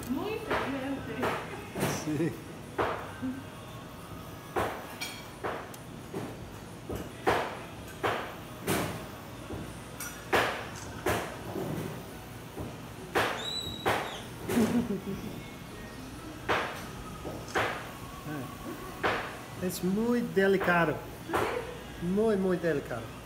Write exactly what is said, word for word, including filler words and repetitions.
Muita gente. Sim. É. É muito delicado. Muito, muito delicado.